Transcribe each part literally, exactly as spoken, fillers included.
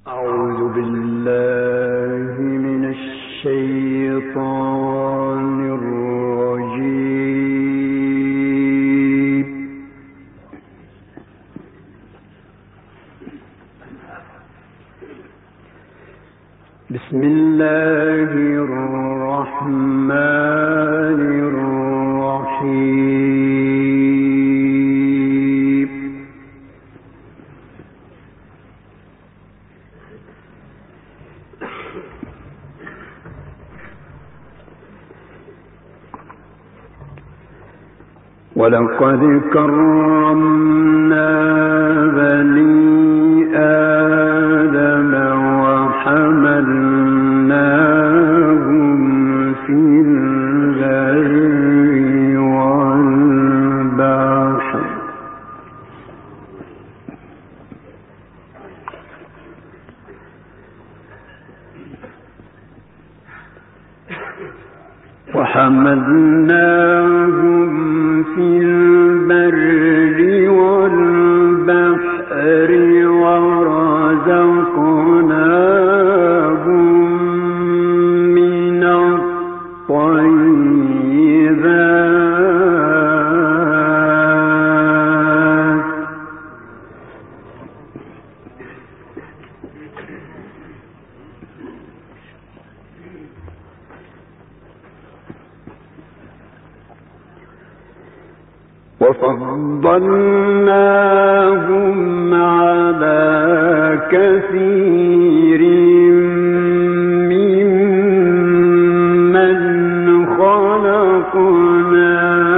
أعوذ بالله من الشيطان الرجيم. بسم الله الرحمن الرحيم. ولقد كرمنا بني آدم وحملناهم في البر والبحر وحملناهم في البر والبحر ورزقناهم من الطيبات وفضلناهم على كثير ممن خلقنا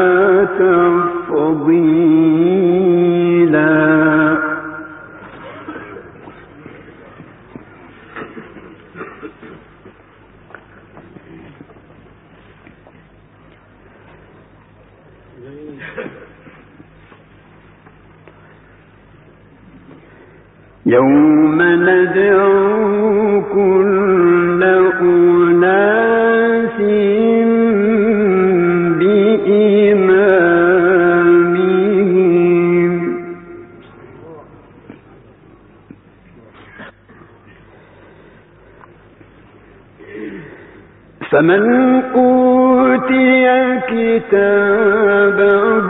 تفضيلا. يوم ندعو كل أناس بإمامهم فمن أوتي كتابه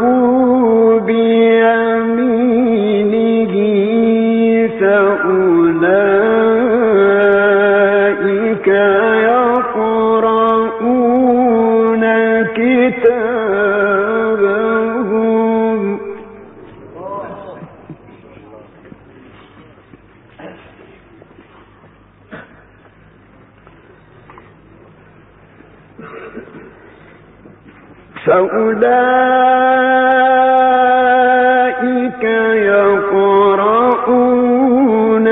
بيمينه فأولئك يقرؤون كتابهم فأولئك يقرؤون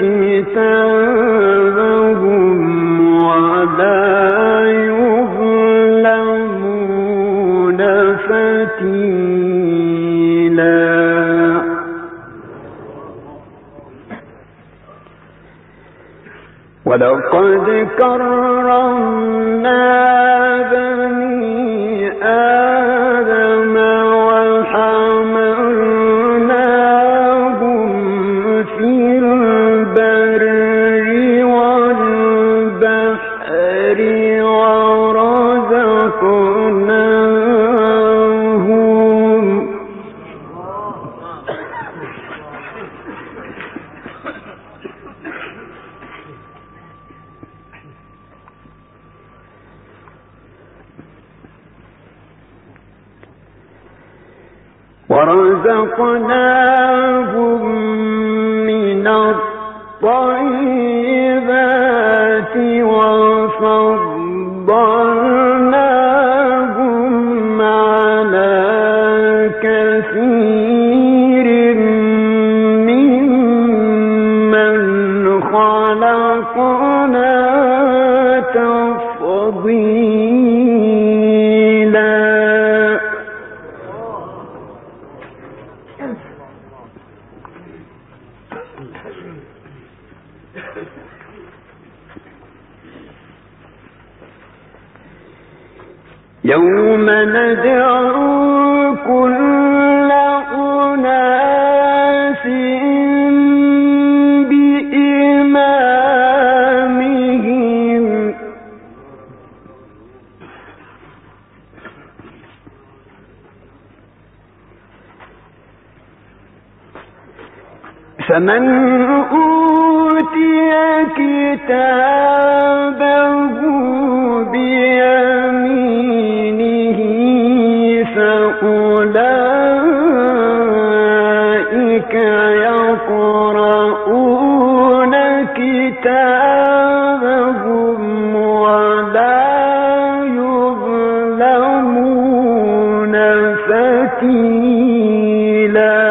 كتابهم ولا يظلمون فتيلا. ولقد كرمنا بني آدم وحملناهم في البر والبحر ورزقناهم ورزقناهم من الطيبات وفضلناهم على كثير ممن خلقنا تفضيلا. يوم ندعو كل أناس بإمامهم فمن أوتي كتابه بيمينه فأولئك يقرؤون كتابهم ولا يظلمون فتيلا.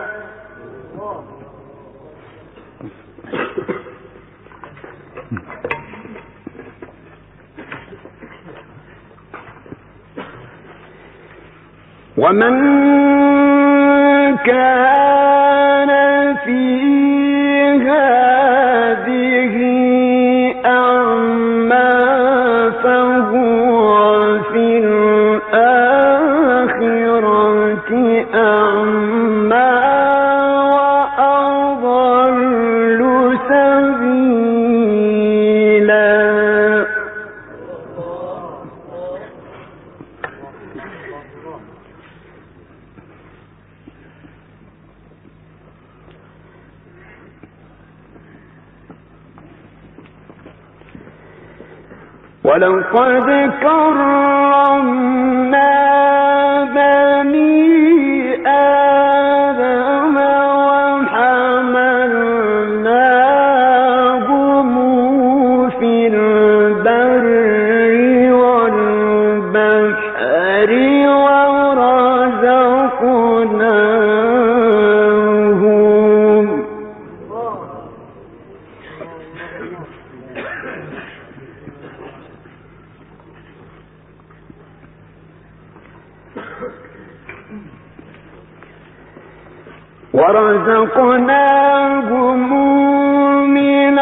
ومن كان في هذه أعمى فهو في الآخرة أعمى وأضل سبيلا. ولقد كرمنا بني آدم وحملناهم في البر والبحر ورزقناهم ورزقناهم من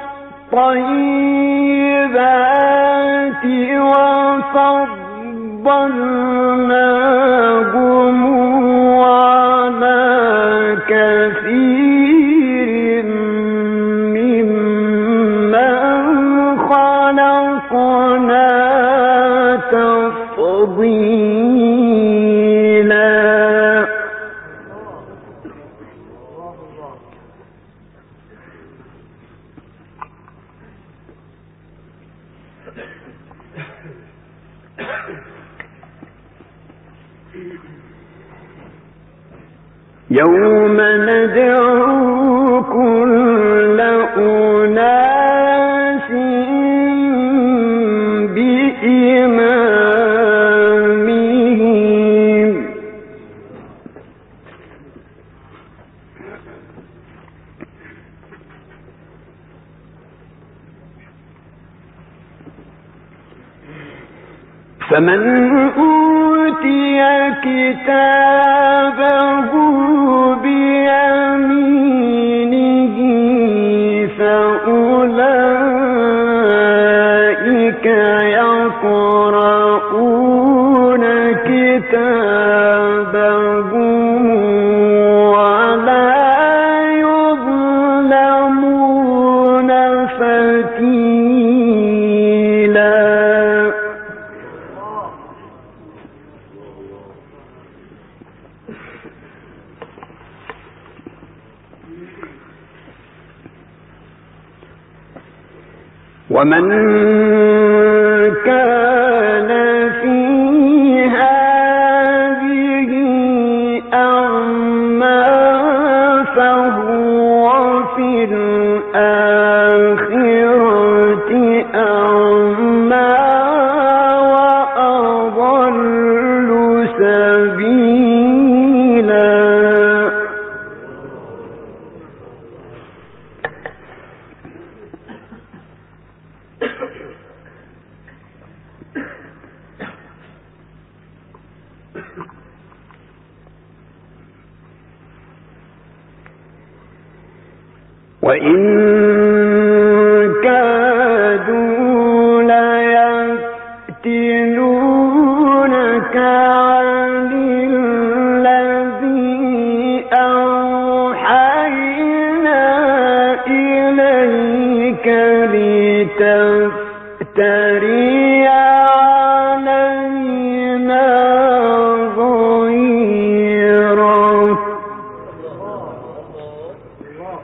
الطيبات وفضلناهم على كثير ممن خلقنا تفضيلا. يوم ندعو كل أناس بإمامهم فمن أوتي كتابه بيمينه فأولئك يقرؤون كتابهم ولا يظلمون فتيلا. ومن كان في هذه أعمى فهو في الآخرة أعمى وأضل سبيلا. وإن كادوا ليفتنونك عن الذي أوحينا إليك لتفتري علينا غيره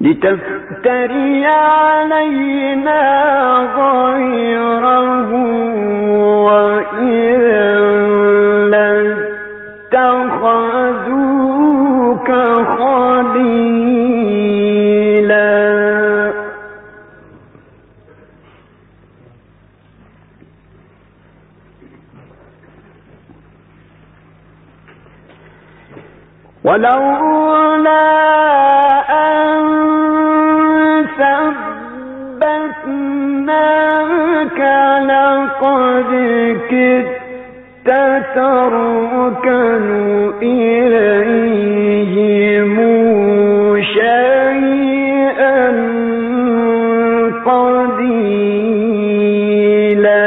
لتفتري علينا غيره وإذا لاتخذوك خليلا. ولولا أن ثبتناك لقد كدت تركن إليهم شيئا قليلا.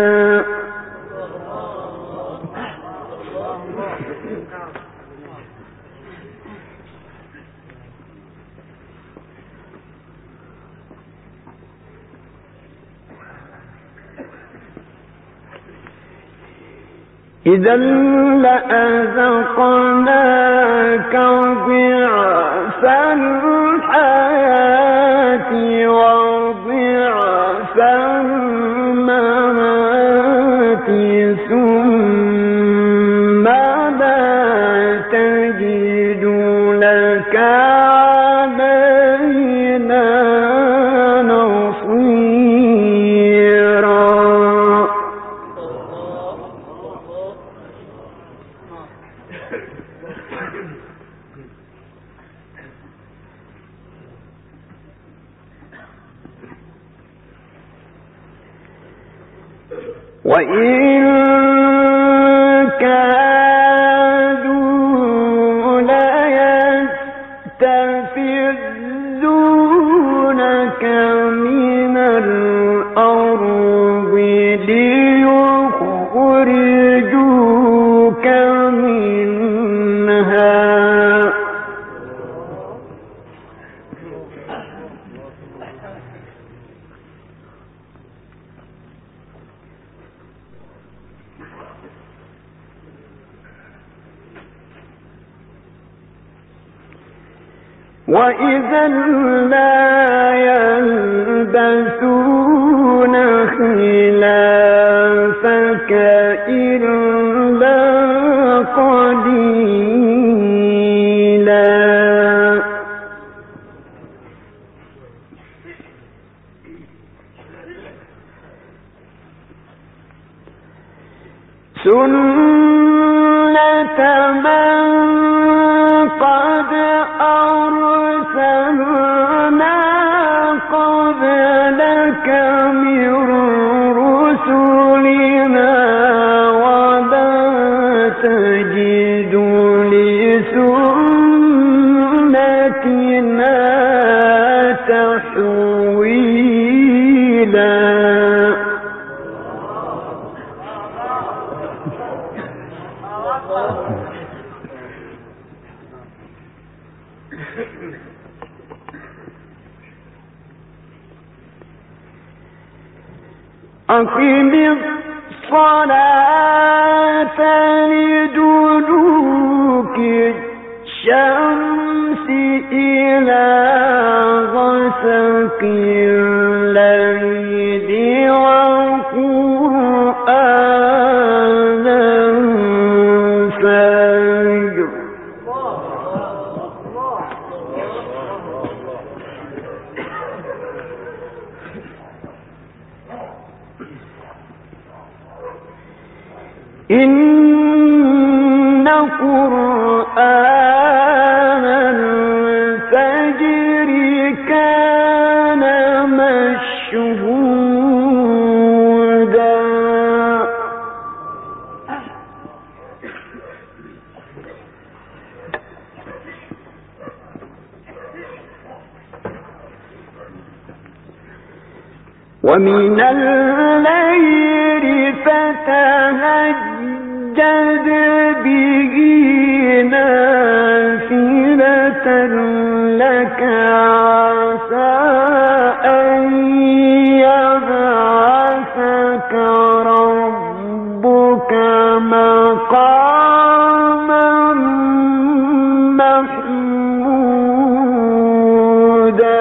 إذا لأذقناك ضعف الحياة وضعف الممات ثم لا تجد لك علينا نصيرا. وإن كادوا ليستفزونك من الأرض ليخرجوك منها. وإذا لا يلبثون خلافك إلا قليلا. سنة من قد أرسلنا قبلك من رسلنا ولا تجد لسنتنا تحويلا. أقم الصلاة لدلوك الشمس إلى غسق الليل وقرآن الفجر. إن قرآن الفجر كان مشهودا. ومن الليل فتهجد به نافلة لك عسى أن يبعثك ربك مقاما محمودا.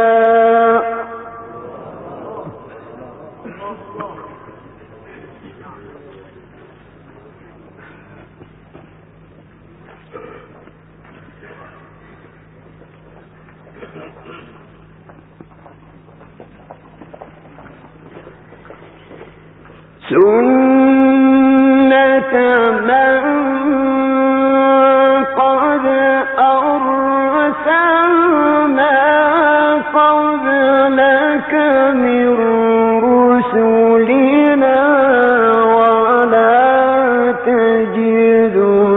سنة من قد أرسلنا قبلك من رسلنا ولا تجد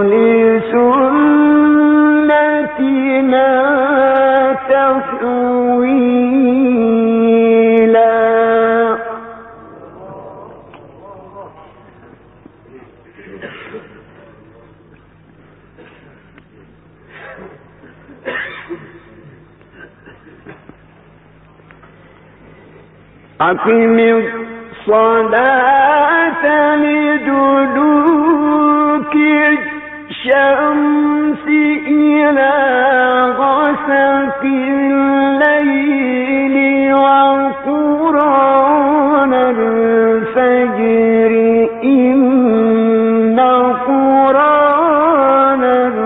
لسنتنا تحويلا. أقم الصلاة لدلوك الشمس إلى غسق الليل وقرآن الفجر إن قرآن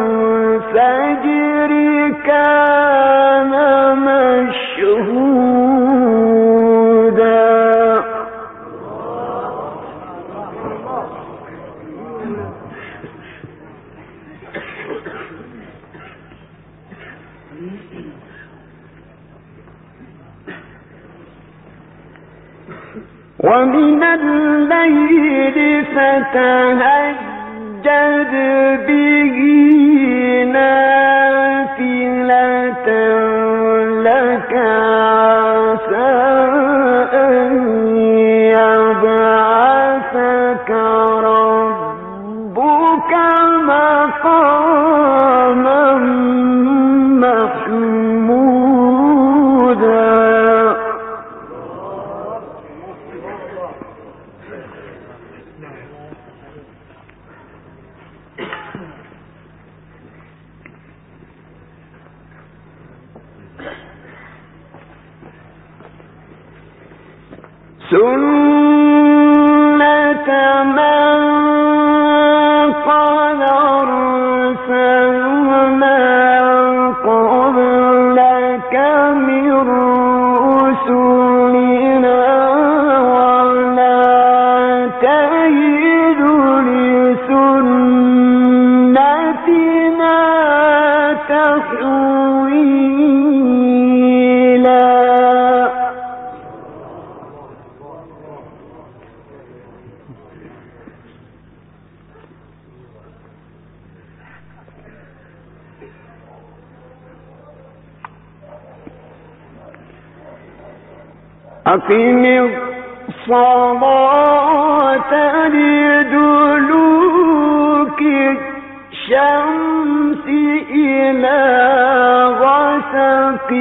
الفجر كان مشهودا. ومن الليل فتهجد به نافلة لك عسى أن يبعثك ربك مقاما محمودا. سنة من قد أرسلنا قبلك من رسلنا ولا تجد لسنتنا تحويلا. أقم الصلاة لدلوك الشمس إلى غسق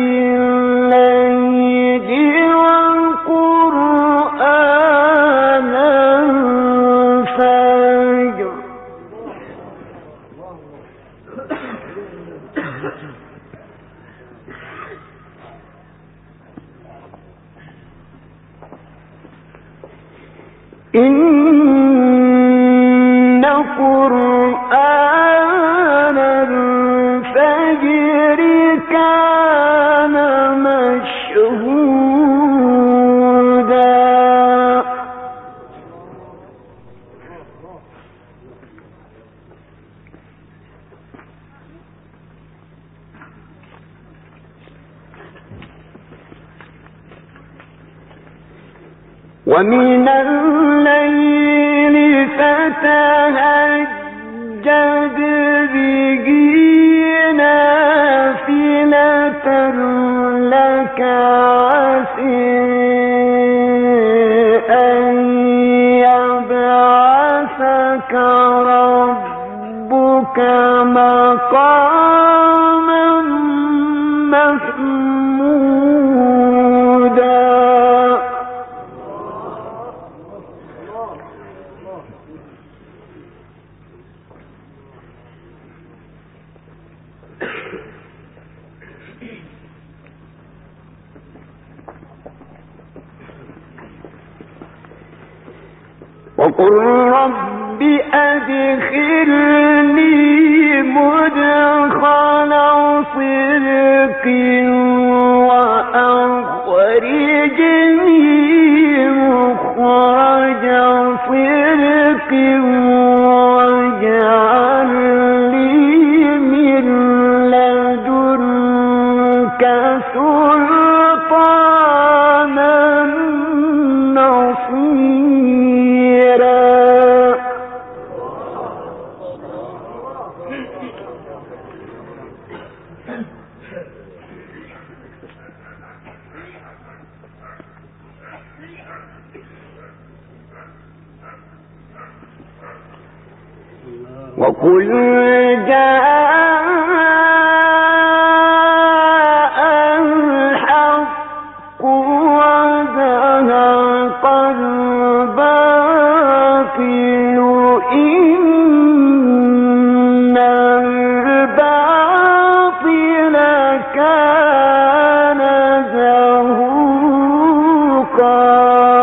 الليل وقرآن الفجر إن قرآن الفجر كان مشهودا. ومن الليل فتهجد به نافلة لك عسى أن يبعثك ربك مقاما محمودا. وقل رب أدخلني مدخل صدق وأخرجني مخرج صدق واجعل لي من لدنك سلطانا نصيرا. وقل جاء الحق وزهق الباطل إن الباطل كان زهوقا.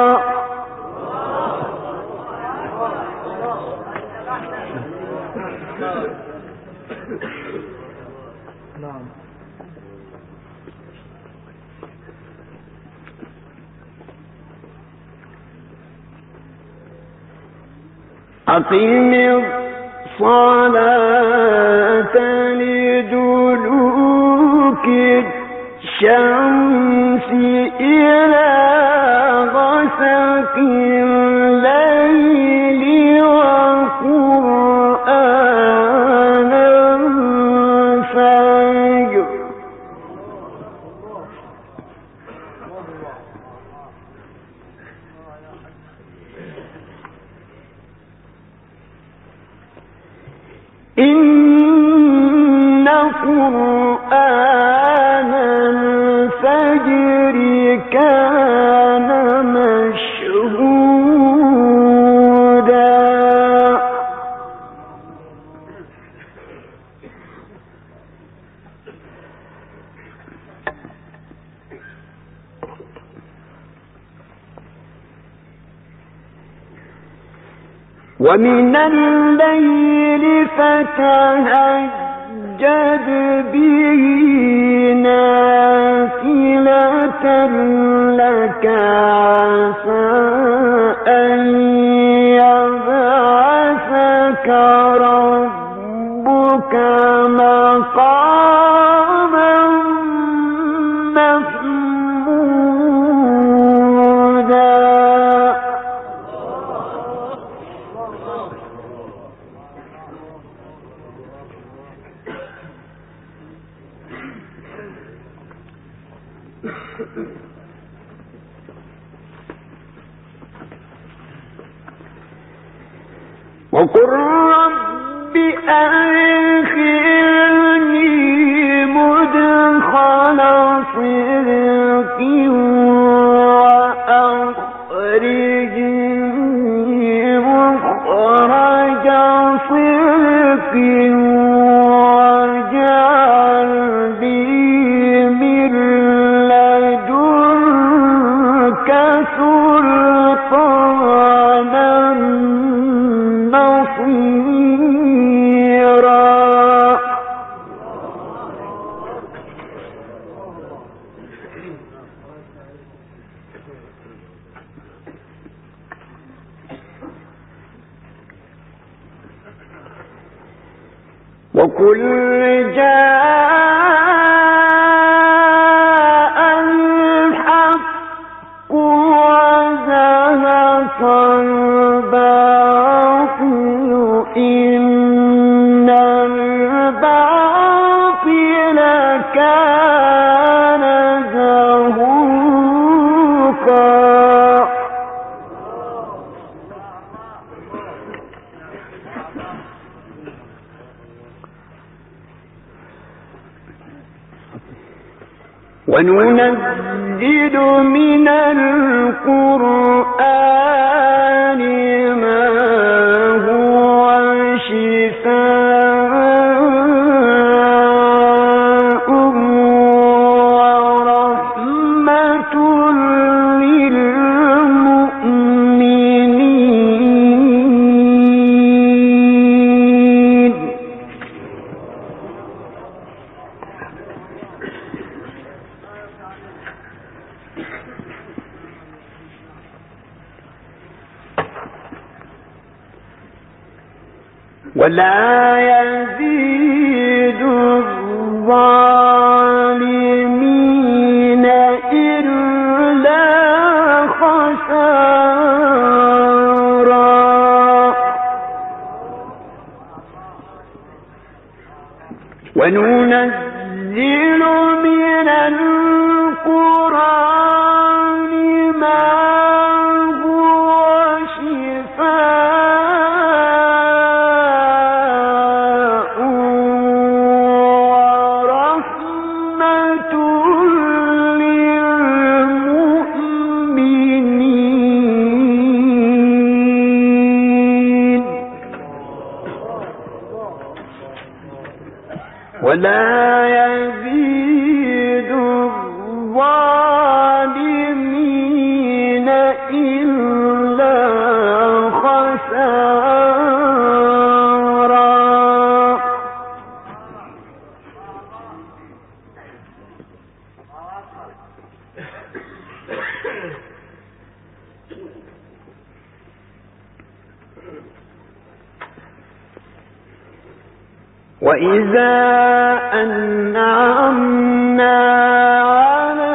أقم الصلاة لدلوك الشمس إلى غسق الليل وقرآن الفجر إن قرآن الفجر كان مشهودا. ومن الليل فتهجد به نافلة لك عسى أن يبعثك ربك مقاما محمودا. وقل رب أدخلني مدخل صدق وأخرجني مخرج صدق واجعل لي من لدنك سلطانا نصيرا. وقل جاء الحق وزهق الباطل إن الباطل كان زهوقا. وننزل من القرآن ما هو شفاء ورحمة للمؤمنين. ولا يزيد الظالمين إلا خسارا. وننزل من القرآن ما هو شفاء ورحمة للمؤمنين ولا يزيد الظالمين إلا خسارا. وإذا أنعمنا على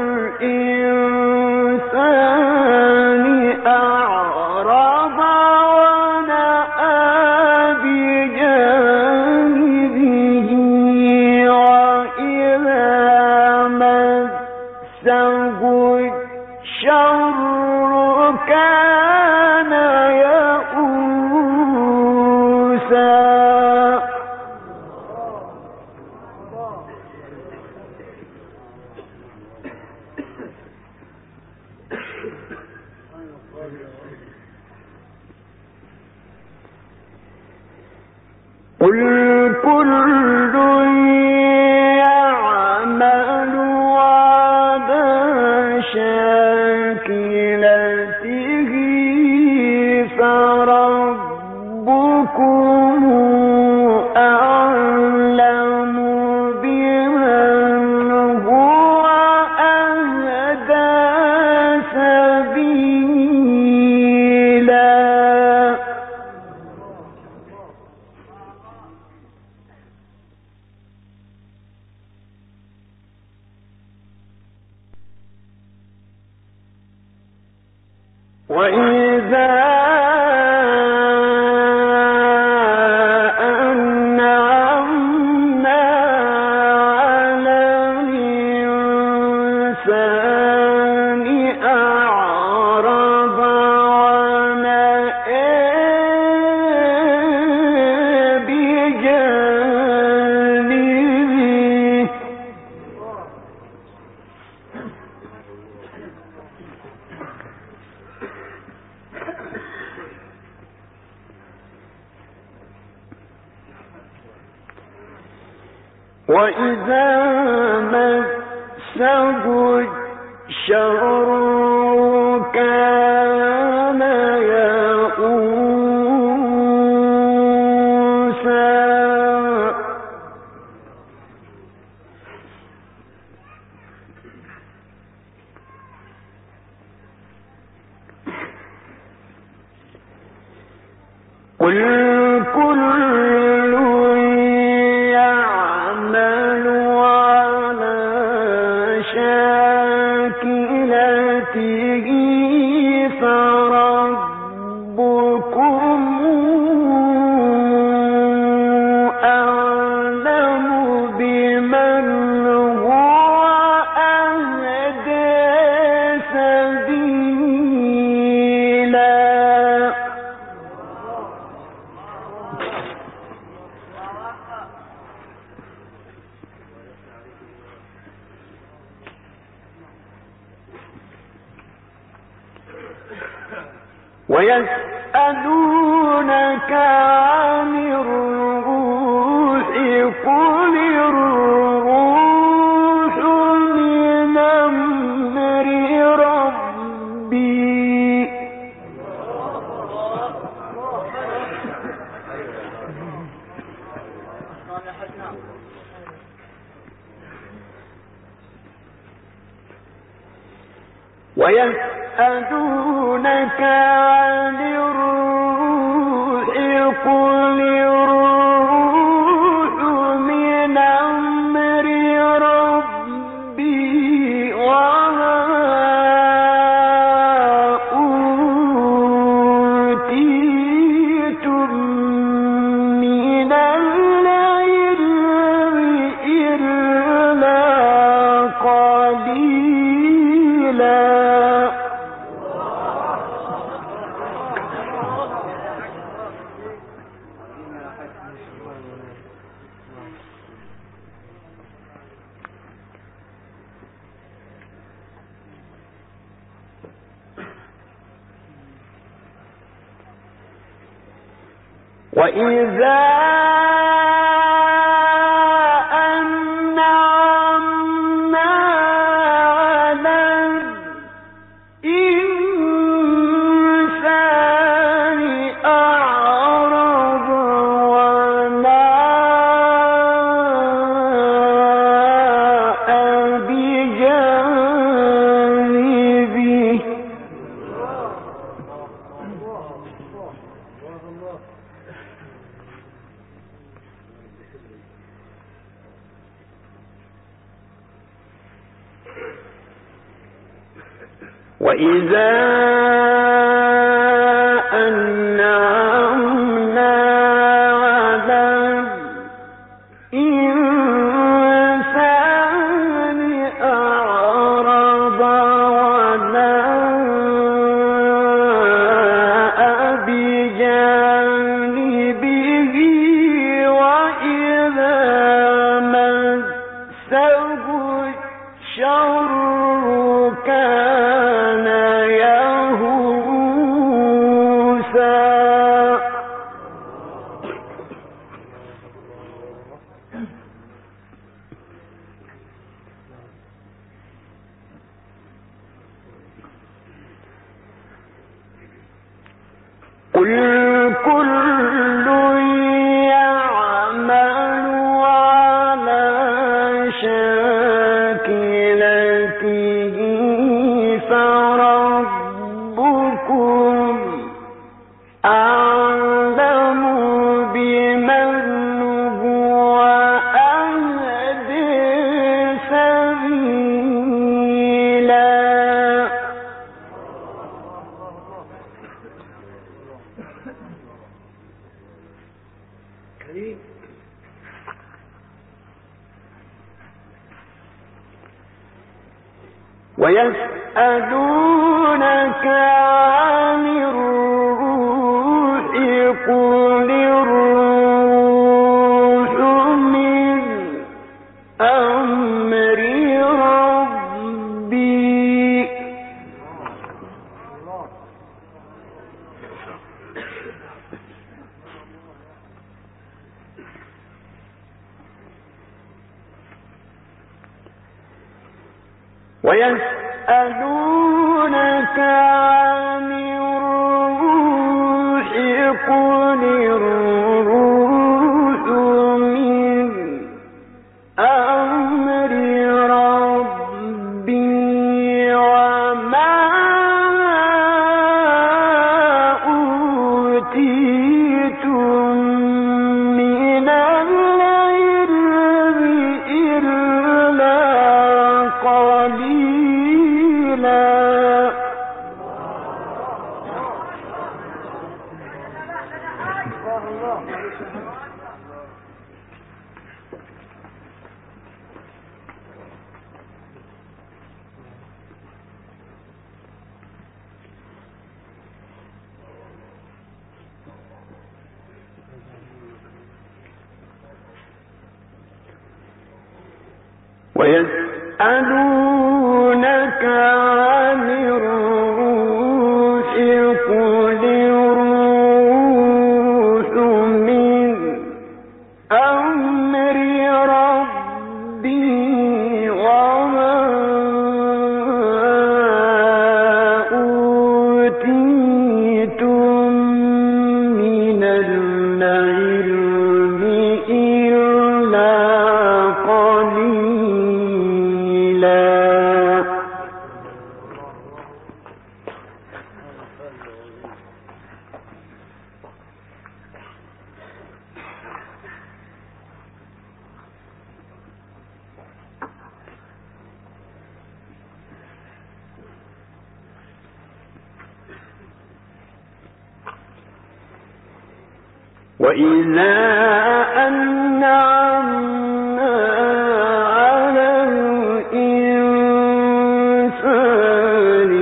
الإنسان أعرض ونأى بجانبه وإذا مسه الشر كان يئوسا. قل كل يعمل على شاكلته فربكم أعلم بمن هو أهدى سبيلا. وإذا أنعمنا على الإنسان أعرض ونأى بجانبه وإذا مسه الشر كان يئوسا. قل كل يعمل على شاكلته فربكم أعلم بمن هو أهدى سبيلا. ويسألونك عن الروح قل الروح من أمر ربي ويسألونك عن الروح قل وإذا وإذا أنعمنا على الإنسان أعرض ونأى بجانبه وإذا مسه الشر كان قل كل يعمل على شاكلته فربكم أعلم بمن هو أهدى سبيلا. ويسألونك عن الروح قل الروح من أمر ربي ويسألونك عن الروح قل الروح من أمر ربي وما أوتيتم من العلم إلا قليلا. ويسألونك عن الروح قل الروح من أمر ربي وما أوتيتم من العلم إلا قليلا. وإذا أنعمنا على الإنسان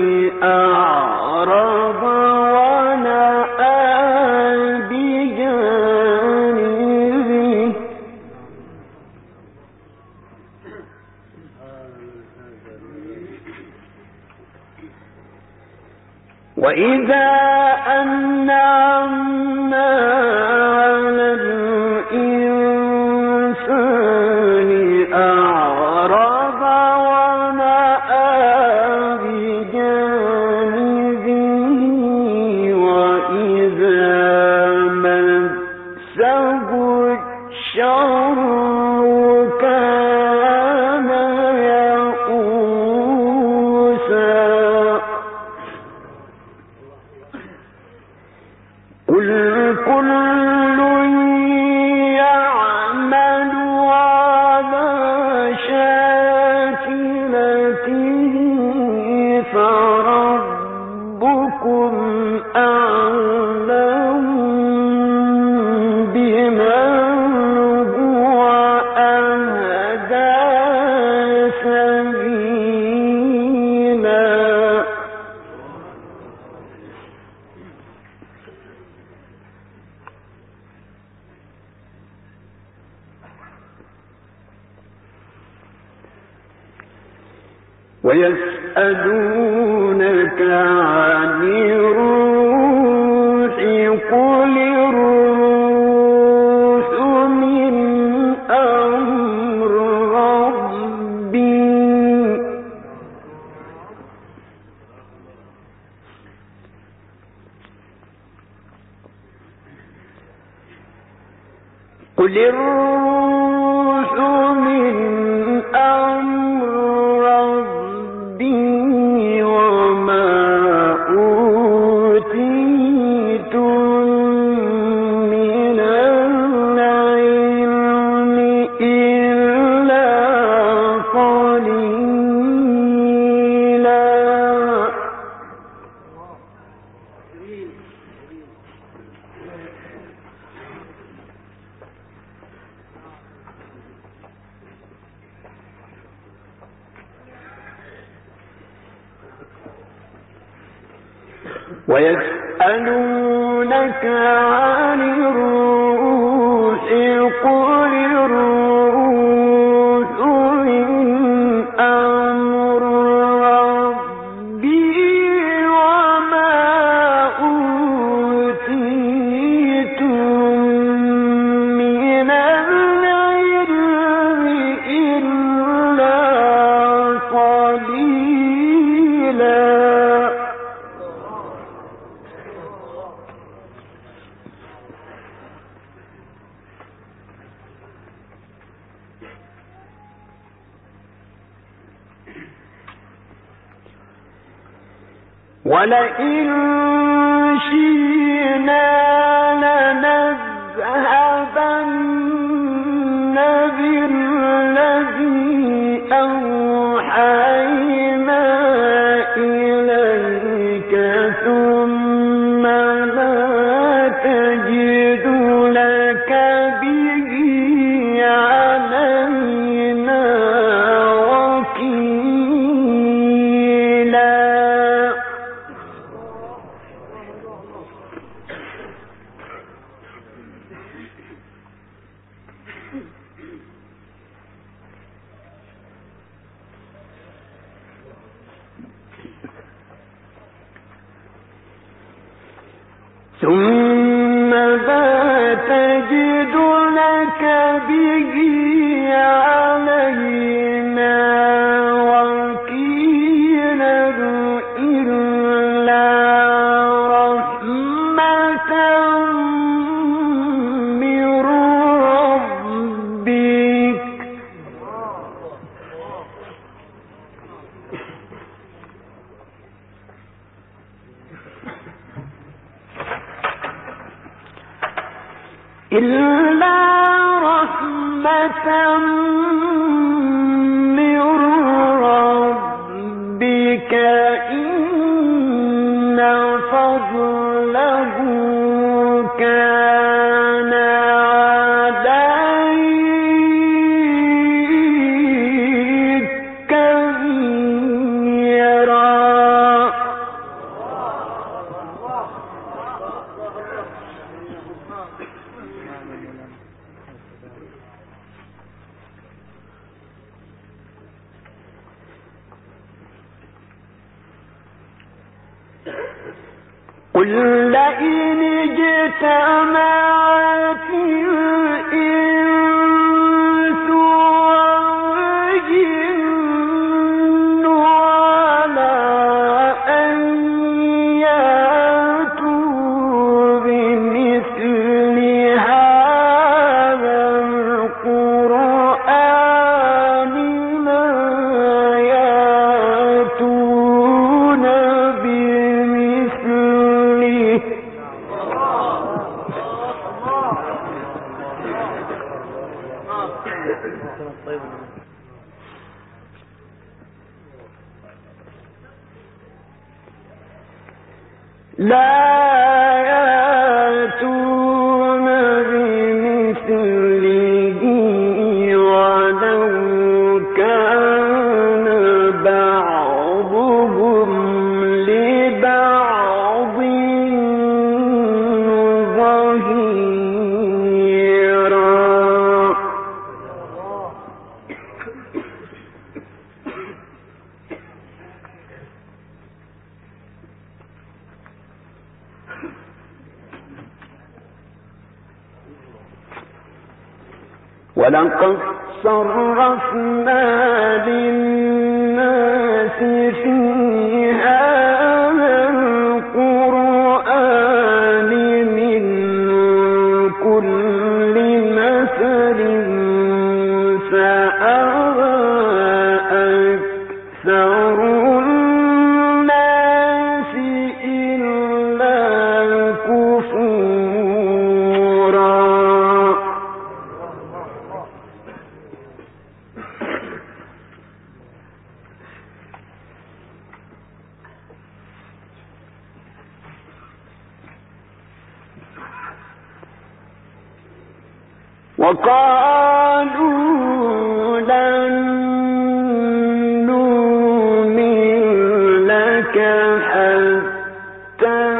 أعرض ونأى بجانبه وإذا أنعمنا كان يئوسا قل كل يعمل على شاكلته فربكم أعلم بمن هو أهدى سبيلا ويسألونك عن الروح قل الروح من أمر ربي قل الروح من أمر ربي وما أوتيتم من العلم إلا قليلا ويسألونك عن الروح قل الروح من أمر ربي وما أوتيتم من العلم إلا قليلا ولئن شئنا لنذهبن بالذي أوحينا إليك ثم لا تجد لك به علينا وكيلا ثم لا تجد لك به علينا وكيلا إلا رحمة من ربك إلا رحمة من ربك إن فضله كان عليك كبيرا قل لئن اجتمعت الإنس والجن على أن يأتوا بمثل هذا لا يأتون بمثله ولو كان بعضهم لبعض ظهيرا. ولقد صرفنا للناس في هذا القرآن من كل مثل فأبى أكثر الناس إلا كفورا. وقالوا لن نؤمن لك حتى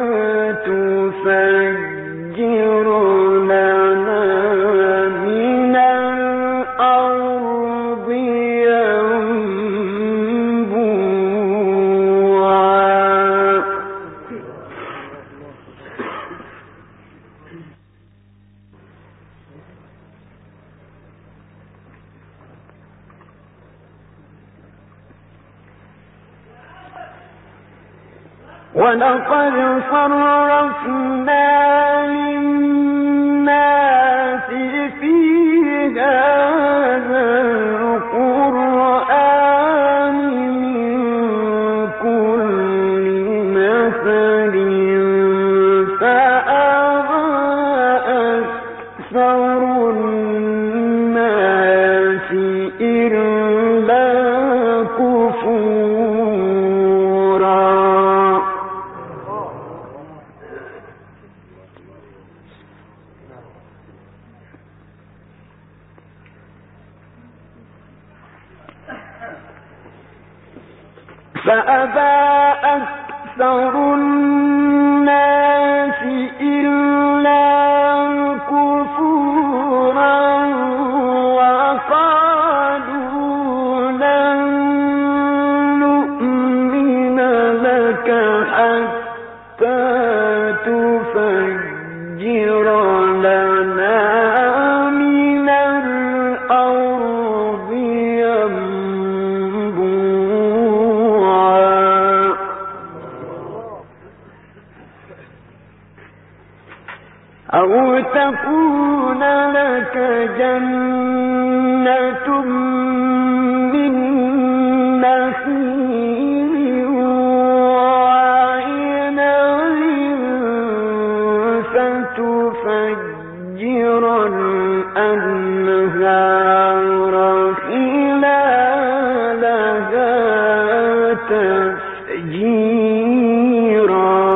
تفجر لنا من الأرض ينبوعا. ولقد صرفنا للناس في هذا القرآن من كل مثل فأبى أكثر الناس إلا كفورا. فأبى أكثر الناس إلا كفورا وقالوا لن نؤمن لك حتى تفجر لنا من الأرض ينبوعا. أو تكون لك جنة من نخيل وعنب فتفجر الأنهار خلالها تفجيرا.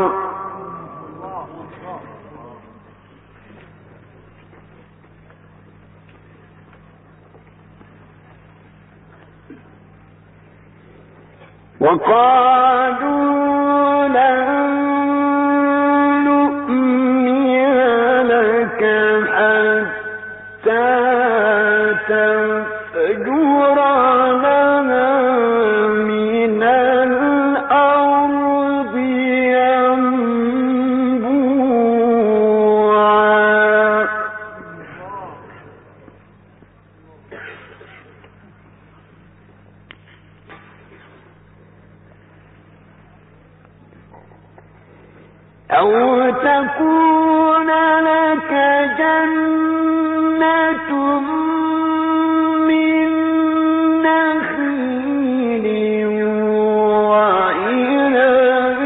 وقالوا لن نؤمن لك حتى تفجر لنا من الأرض ينبوعا. أو تكون لك جنة من نخيل وعنب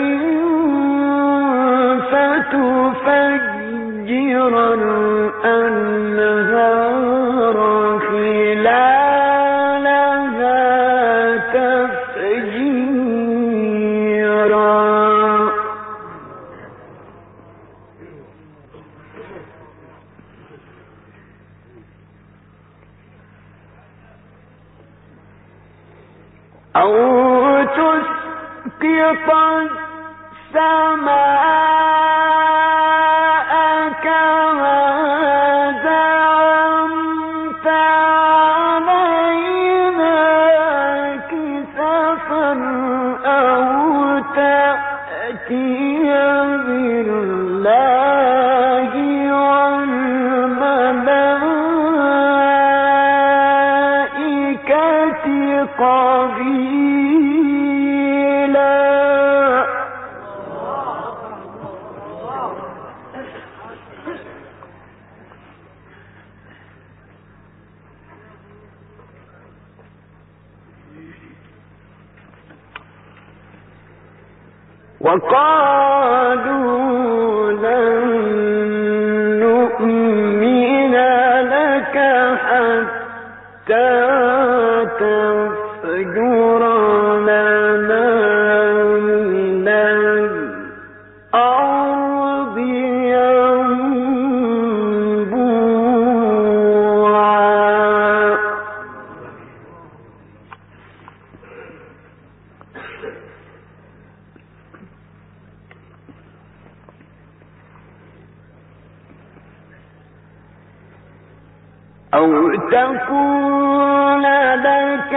فتفجر الأنهار أو تسقط السماء كما زعمت علينا كسفا أو تأتي بالله والملائكة قبيلا. وقالوا لن نؤمن لك حتى تفجر لنا من الأرض ينبوعا. أو تكون لك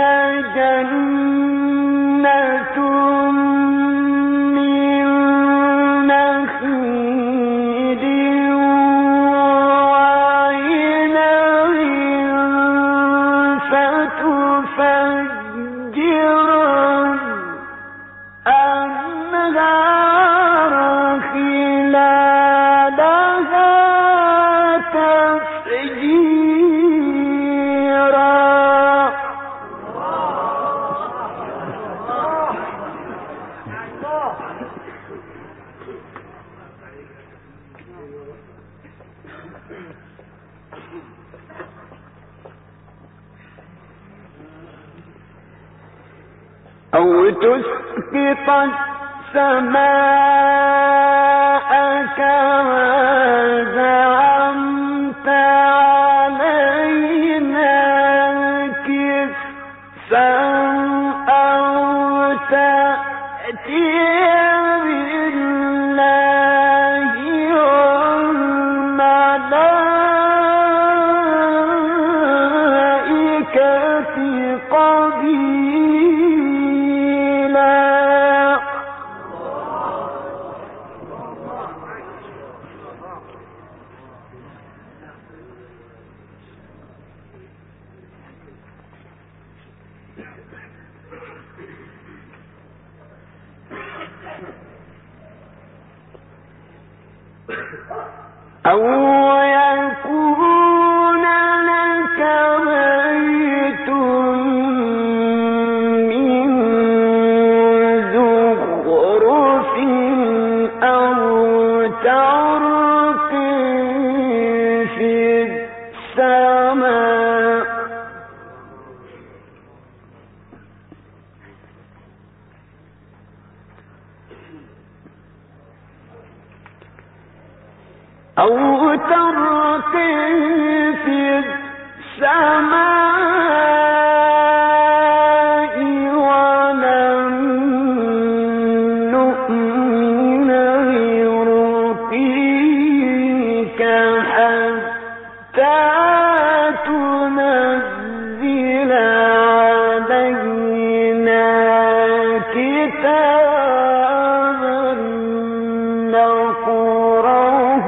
جنة من نخيل وعنب فتفجر الأنهار خلالها تفجيرا. أو تسقط السماء كما زعمت علينا كسفا أو تأتي بالله والملائكة قبيلا. أو يكون لك بيت من زخرف أو ترقي في السماء أو ترقي في السماء ولن نؤمن لرقيك حتى تنزل علينا كتابا نقرأه.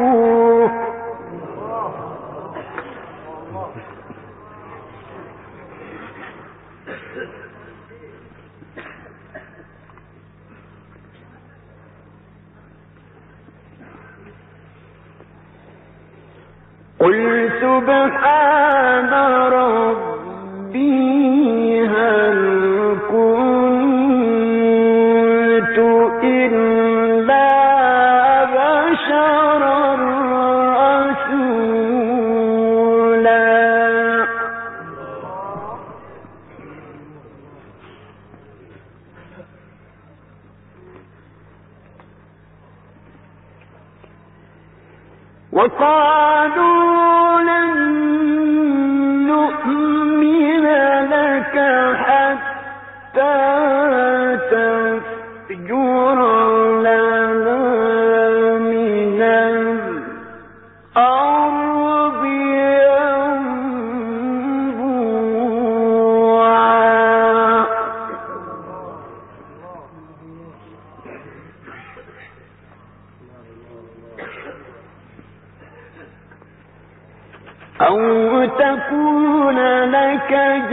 قل سبحان ربي هل كنت إلا بشرا رسولا. وقالوا لن نؤمن لك حتى الأرض ينبوعا أو تكون لك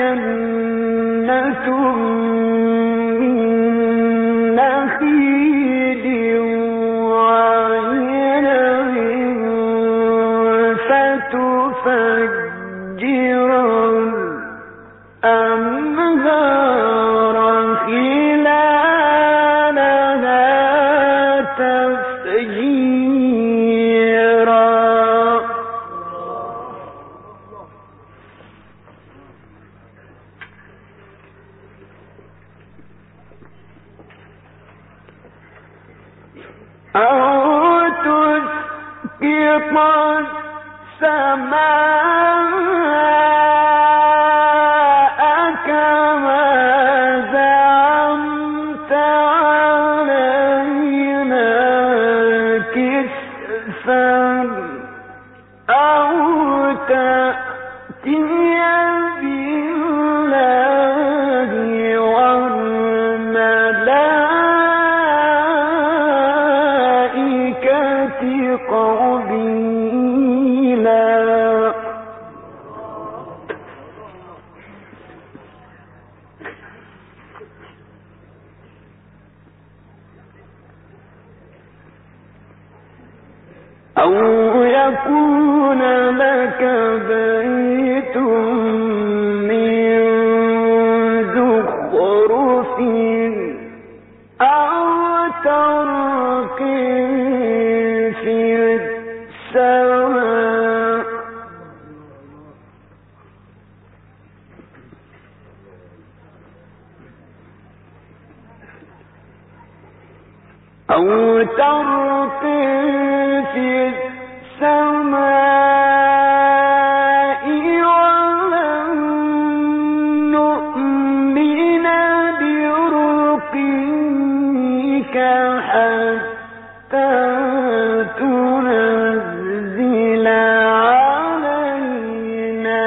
جنة من نخيل وعنب فتفجر الأنهار خلالها تفجيرا أو تسقط السماء كما زعمت علينا كسفا أو تأتي بالله والملائكة قبيلا أو يكون لك بيت من زخرف أو ترقي في السماء أو ترقي في السماء ولن نؤمن برقيك حتى تنزل علينا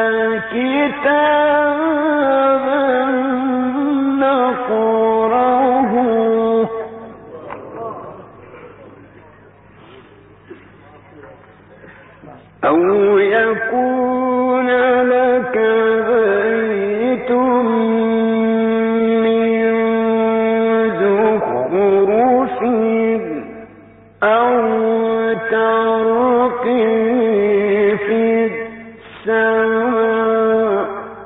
كتابا نقرأه أو يكون لك بيت من زخرف أو ترقي في السماء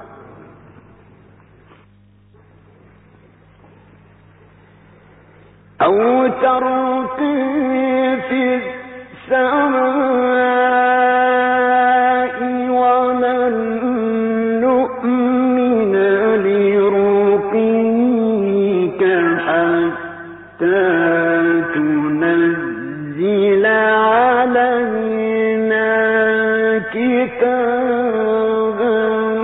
أو ترقي في السماء ولن نؤمن لرقيك حتى تنزل علينا كتابا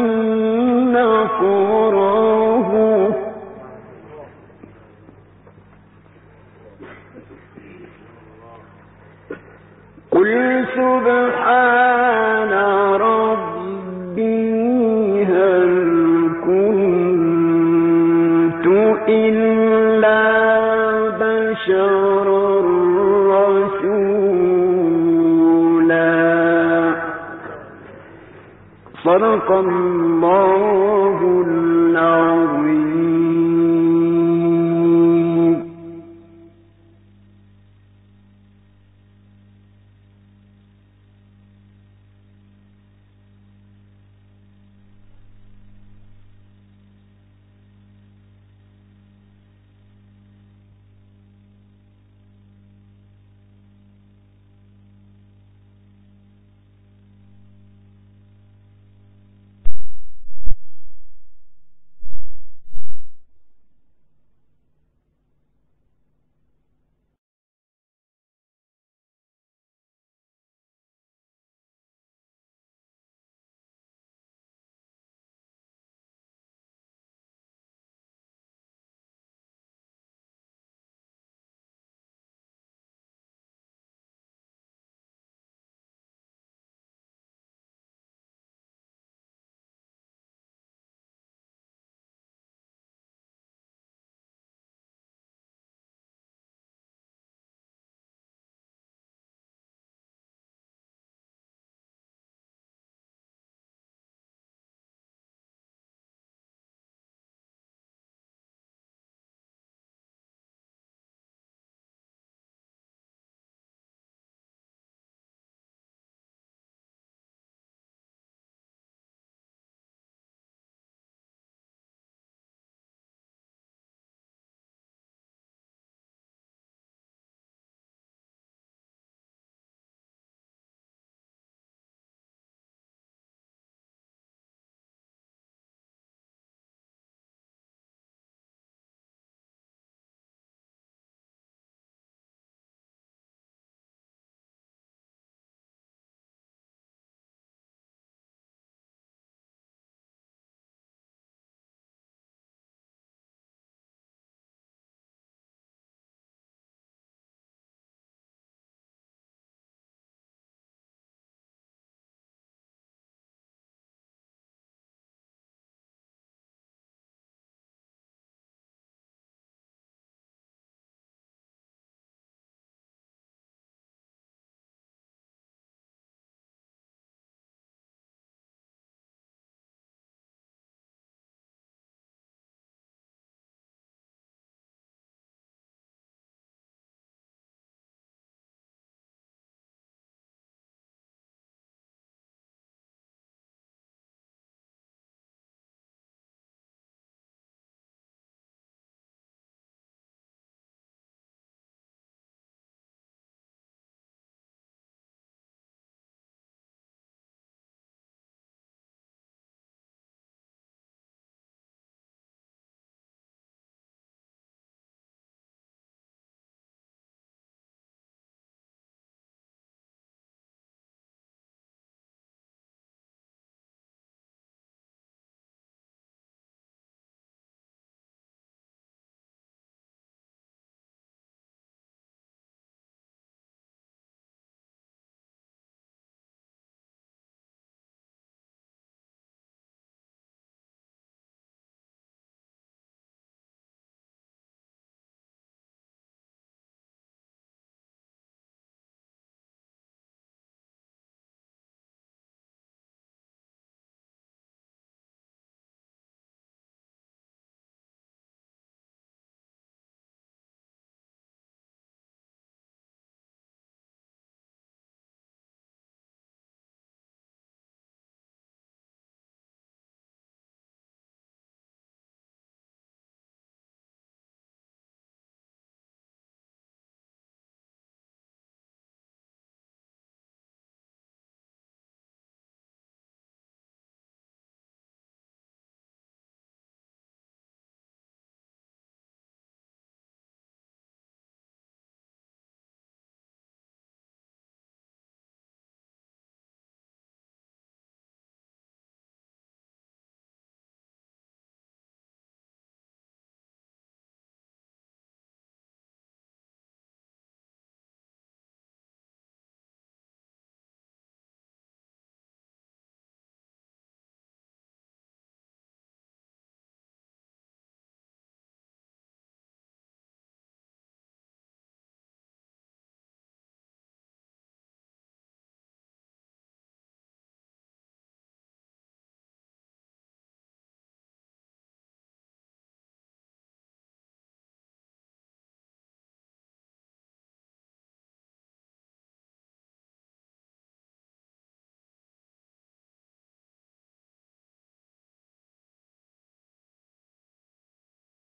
نقرأه قل سبحان ربي هل كنت إلا بشرا رسولا صدق الله العظيم.